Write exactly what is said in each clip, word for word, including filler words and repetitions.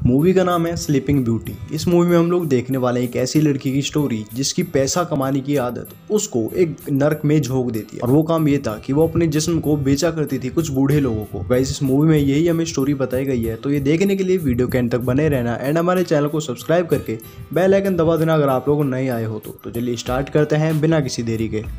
Movie का नाम है स्लीपिंग ब्यूटी। इस मूवी में हम लोग देखने वाले एक ऐसी लड़की की स्टोरी जिसकी पैसा कमाने की आदत उसको एक नर्क में झोंक देती है। और वो काम ये था कि वो अपने जिस्म को बेचा करती थी कुछ बूढ़े लोगों को। गाइस इस मूवी में यही हमें स्टोरी बताई गई है, तो ये देखने के लिए वीडियो के एंड तक बने रहना एंड हमारे चैनल को सब्सक्राइब करके बेल आइकन दबा देना अगर आप लोग नए आए हो तो। तो चलिए स्टार्ट करते हैं बिना किसी देरी के।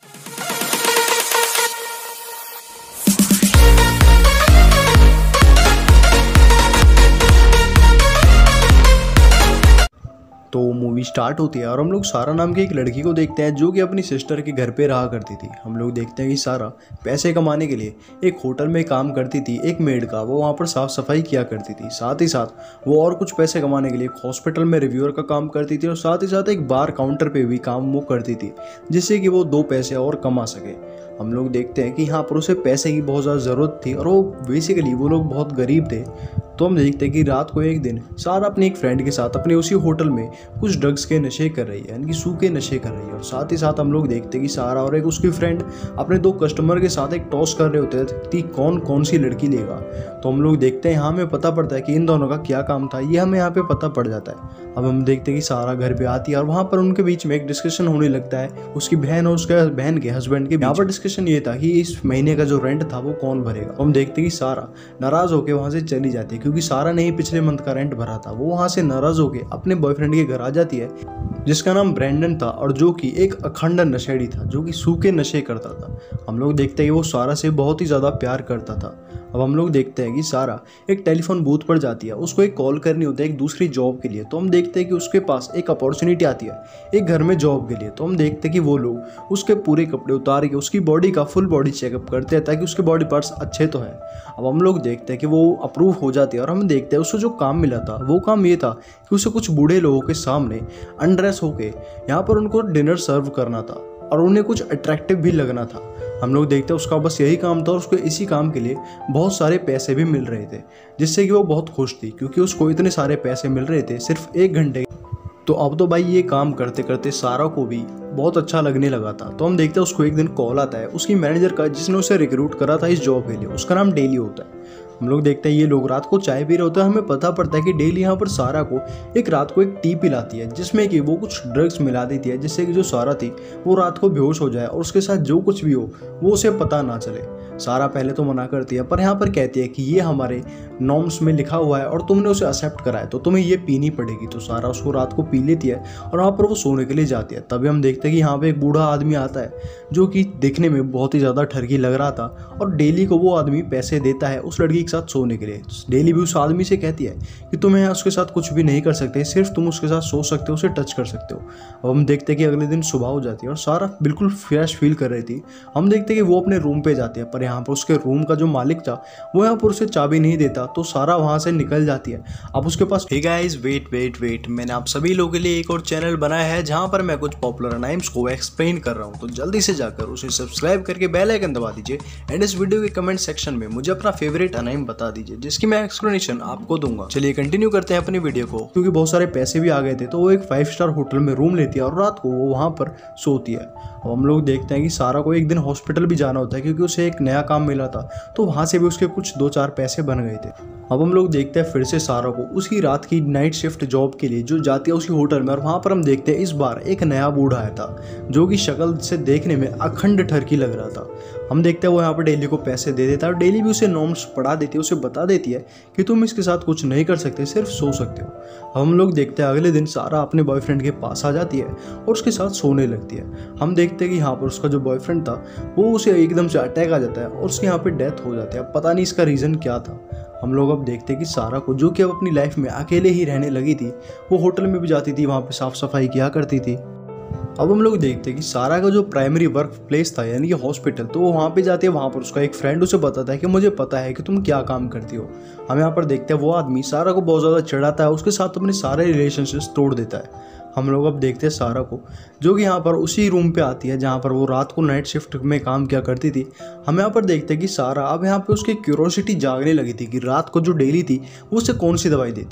तो मूवी स्टार्ट होती है और हम लोग सारा नाम की एक लड़की को देखते हैं जो कि अपनी सिस्टर के घर पे रहा करती थी। हम लोग देखते हैं कि सारा पैसे कमाने के लिए एक होटल में काम करती थी, एक मेड का। वो वहाँ पर साफ सफाई किया करती थी। साथ ही साथ वो और कुछ पैसे कमाने के लिए एक हॉस्पिटल में रिव्यूअर का काम करती थी और साथ ही साथ एक बार काउंटर पे भी काम वो करती थी जिससे कि वो दो पैसे और कमा सके। हम लोग देखते हैं कि यहाँ पर उसे पैसे की बहुत ज़्यादा ज़रूरत थी और वो बेसिकली वो लोग बहुत गरीब थे। तो हम देखते हैं कि रात को एक दिन सारा अपनी एक फ्रेंड के साथ अपने उसी होटल में कुछ ड्रग्स के नशे कर रही है, यानी कि सूखे नशे कर रही है। और साथ ही साथ हम लोग देखते हैं कि सारा और एक उसकी फ्रेंड अपने दो कस्टमर के साथ एक टॉस कर रहे होते हैं कि कौन कौन सी लड़की लेगा। तो हम लोग देखते हैं यहाँ हमें पता पड़ता है कि इन दोनों का क्या काम था, ये हमें यहाँ पे पता पड़ जाता है। अब हम देखते हैं कि सारा घर पे आती है और वहाँ पर उनके बीच में एक डिस्कशन होने लगता है, उसकी बहन और उसके बहन के हस्बैंड के। यहाँ पर डिस्कशन ये था कि इस महीने का जो रेंट था वो कौन भरेगा। हम देखते हैं कि सारा नाराज होकर वहाँ से चली जाती है क्योंकि सारा ने ही पिछले मंथ का रेंट भरा था। वो वहाँ से नाराज होकर अपने बॉयफ्रेंड के घर आ जाती है जिसका नाम ब्रैंडन था और जो कि एक अखंड नशेड़ी था, जो कि सूखे नशे करता था। हम लोग देखते हैं कि वो सारा से बहुत ही ज़्यादा प्यार करता था। अब हम लोग देखते हैं कि सारा एक टेलीफोन बूथ पर जाती है, उसको एक कॉल करनी होती है एक दूसरी जॉब के लिए। तो हम देखते हैं कि उसके पास एक अपॉर्चुनिटी आती है एक घर में जॉब के लिए। तो हम देखते हैं कि वो लोग उसके पूरे कपड़े उतार के उसकी बॉडी का फुल बॉडी चेकअप करते हैं ताकि उसके बॉडी पार्ट्स अच्छे तो हैं। अब हम लोग देखते हैं कि वो अप्रूव हो जाती है और हम देखते हैं उसको जो काम मिला था वो काम ये था कि उसे कुछ बूढ़े लोगों के सामने अनड्रेस होके यहाँ पर उनको डिनर सर्व करना था और उन्हें कुछ अट्रैक्टिव भी लगना था। हम लोग देखते हैं उसका बस यही काम था और उसको इसी काम के लिए बहुत सारे पैसे भी मिल रहे थे जिससे कि वो बहुत खुश थी क्योंकि उसको इतने सारे पैसे मिल रहे थे सिर्फ एक घंटे। तो अब तो भाई ये काम करते करते सारा को भी बहुत अच्छा लगने लगा था। तो हम देखते हैं उसको एक दिन कॉल आता है उसकी मैनेजर का जिसने उसे रिक्रूट करा था इस जॉब के लिए, उसका नाम डेली होता है। हम लोग देखते हैं ये लोग रात को चाय पी रहे होते हैं। हमें पता पड़ता है कि डेली यहाँ पर सारा को एक रात को एक टी पिलाती है जिसमें कि वो कुछ ड्रग्स मिला देती है जिससे कि जो सारा थी वो रात को बेहोश हो जाए और उसके साथ जो कुछ भी हो वो उसे पता ना चले। सारा पहले तो मना करती है पर यहाँ पर कहती है कि ये हमारे नॉर्म्स में लिखा हुआ है और तुमने उसे एक्सेप्ट करा है तो तुम्हें ये पीनी पड़ेगी। तो सारा उसको रात को पी लेती है और वहाँ पर वो सोने के लिए जाती है। तभी हम देखते हैं कि यहाँ पे एक बूढ़ा आदमी आता है जो कि देखने में बहुत ही ज़्यादा ठरकी लग रहा था और डेली को वो आदमी पैसे देता है उस लड़की के साथ सोने के लिए। डेली भी उस आदमी से कहती है कि तुम यहाँ उसके साथ कुछ भी नहीं कर सकते, सिर्फ तुम उसके साथ सो सकते हो, उसे टच कर सकते हो। अब हम देखते हैं कि अगले दिन सुबह हो जाती है और सारा बिल्कुल फ्रेश फील कर रही थी। हम देखते हैं कि वो अपने रूम पे जाती है पर यहाँ पर उसके रूम का जो मालिक था वो यहाँ पर उसे चाबी नहीं देता तो सारा वहाँ से निकल जाती है। अब उसके पास hey guys wait wait wait मैंने आप सभी लोगों के लिए एक और चैनल बनाया है जहाँ पर मैं कुछ पॉपुलर अनाइम्स को एक्सप्लेन कर रहा हूँ। तो जल्दी से जाकर उसे सब्सक्राइब करके बेल आइकन दबा दीजिए एंड इस वीडियो के कमेंट सेक्शन में मुझे अपना फेवरेट अनाइम बता दीजिए जिसकी मैं एक्सप्लेनेशन आपको दूंगा। चलिए कंटिन्यू करते हैं अपनी वीडियो को। क्योंकि बहुत सारे पैसे भी आ गए थे तो वो एक फाइव स्टार होटल में रूम लेती है और रात को वो वहाँ पर सोती है। अब हम लोग देखते हैं कि सारा को एक दिन हॉस्पिटल भी जाना होता है क्योंकि उसे एक नया काम मिला था तो वहाँ से भी उसके कुछ दो चार पैसे बन गए थे। अब हम लोग देखते हैं फिर से सारा को उसी रात की नाइट शिफ्ट जॉब के लिए जो जाती है उसी होटल में और वहाँ पर हम देखते हैं इस बार एक नया बूढ़ा आया था जो कि शक्ल से देखने में अखंड ठरकी लग रहा था। हम देखते हैं वो यहाँ पर डेली को पैसे दे देता है और डेली भी उसे नॉर्म्स पढ़ा देती है, उसे बता देती है कि तुम इसके साथ कुछ नहीं कर सकते, सिर्फ सो सकते हो। हम लोग देखते हैं अगले दिन सारा अपने बॉयफ्रेंड के पास आ जाती है और उसके साथ सोने लगती है। हम देखते हैं कि यहाँ पर उसका जो बॉयफ्रेंड था वो उसे एकदम से अटैक आ जाता है और उसके यहाँ पर डेथ हो जाती है। पता नहीं इसका रीज़न क्या था। हम लोग अब देखते हैं कि सारा को जो कि अब अपनी लाइफ में अकेले ही रहने लगी थी, वो होटल में भी जाती थी, वहाँ पे साफ सफाई किया करती थी। अब हम लोग देखते हैं कि सारा का जो प्राइमरी वर्क प्लेस था यानी कि हॉस्पिटल, तो वो वहाँ पे जाती है। वहाँ पर उसका एक फ्रेंड उसे बताता है कि मुझे पता है कि तुम क्या काम करती हो। हम यहाँ पर देखते हैं वो आदमी सारा को बहुत ज़्यादा चिढ़ाता है, उसके साथ अपने सारे रिलेशनशिप्स तोड़ देता है। हम लोग अब देखते हैं सारा को जो कि यहाँ पर उसी रूम पे आती है जहाँ पर वो रात को नाइट शिफ्ट में काम किया करती थी। हम यहाँ पर देखते हैं कि सारा अब यहाँ पे उसकी क्यूरोसिटी जागने लगी थी कि रात को जो डेली थी वो उसे कौन सी दवाई देती।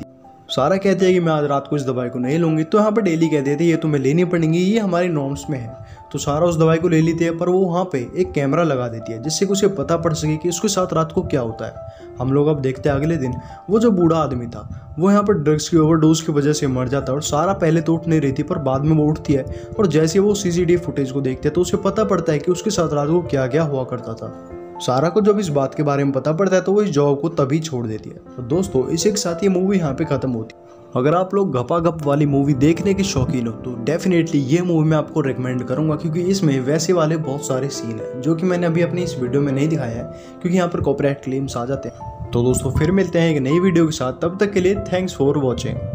सारा कहती है कि मैं आज रात को इस दवाई को नहीं लूँगी, तो यहाँ पर डेली कहती है ये तुम्हें लेनी पड़ेंगी, ये हमारी नॉर्म्स में है। तो सारा उस दवाई को ले लेती है, पर वो वहाँ पे एक कैमरा लगा देती है जिससे कि उसे पता पड़ सके कि उसके साथ रात को क्या होता है। हम लोग अब देखते हैं अगले दिन वो जो बूढ़ा आदमी था वो यहाँ पर ड्रग्स की ओवरडोज की वजह से मर जाता है। और सारा पहले तो उठ नहीं रही थी, पर बाद में वो उठती है और जैसे वो सीसीटीवी फुटेज को देखते हैं तो उसे पता पड़ता है कि उसके साथ रात को क्या क्या हुआ करता था। सारा को जब इस बात के बारे में पता पड़ता है तो वो इस जॉब को तभी छोड़ देती है। तो दोस्तों इसी के साथ ये मूवी यहाँ पे खत्म होती है। अगर आप लोग गपा गप वाली मूवी देखने के शौकीन हो तो डेफिनेटली ये मूवी मैं आपको रिकमेंड करूंगा, क्योंकि इसमें वैसे वाले बहुत सारे सीन हैं जो कि मैंने अभी अपनी इस वीडियो में नहीं दिखाया है क्योंकि यहाँ पर कॉपीराइट क्लेम्स आ जाते हैं। तो दोस्तों फिर मिलते हैं एक नई वीडियो के साथ, तब तक के लिए थैंक्स फॉर वॉचिंग।